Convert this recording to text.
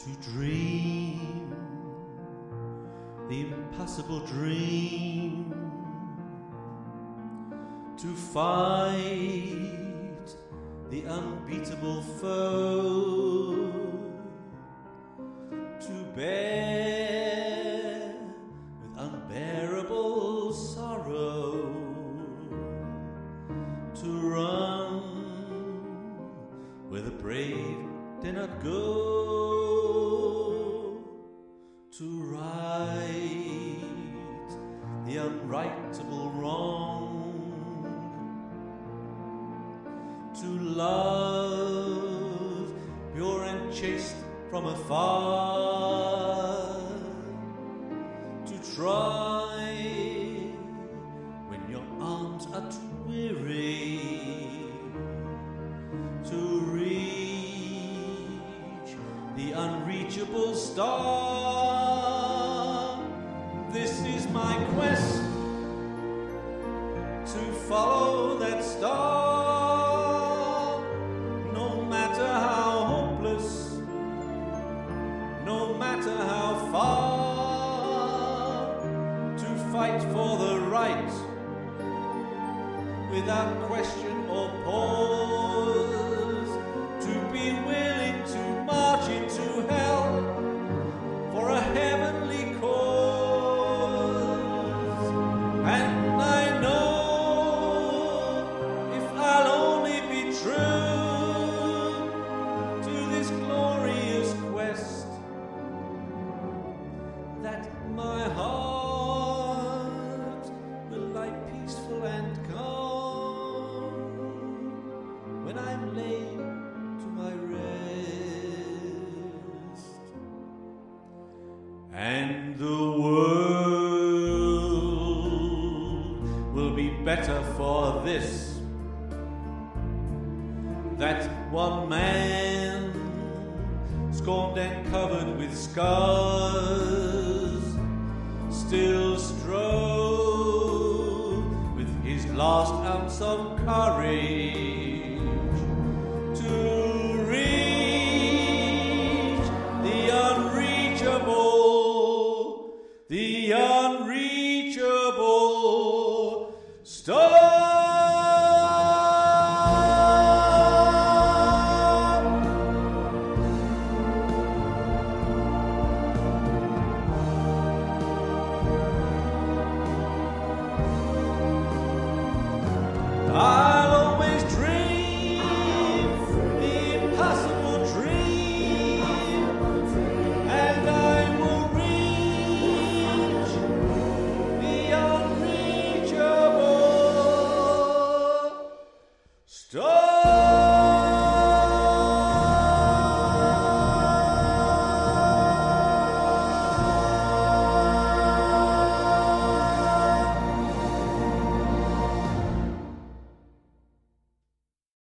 to dream the impossible dream, to fight the unbeatable foe, to bear with unbearable sorrow, to run where the brave dare not go, to right the unrightable wrong, to love pure and chaste from afar, to try when your arms are too weary, to reach the unreachable star. This is my quest, to follow that star, no matter how hopeless, no matter how far, to fight for the right without question or pause, to be willing to march into hell for a heavenly cause. And I know if I'll only be true to this glorious quest, that my heart will lie peaceful and calm when I'm laid to my rest. And the world will be better for this, that one man, scorned and covered with scars, still strove with his last ounce of courage to reach the unreachable star. I'll always dream the impossible dream, and I will reach the unreachable star.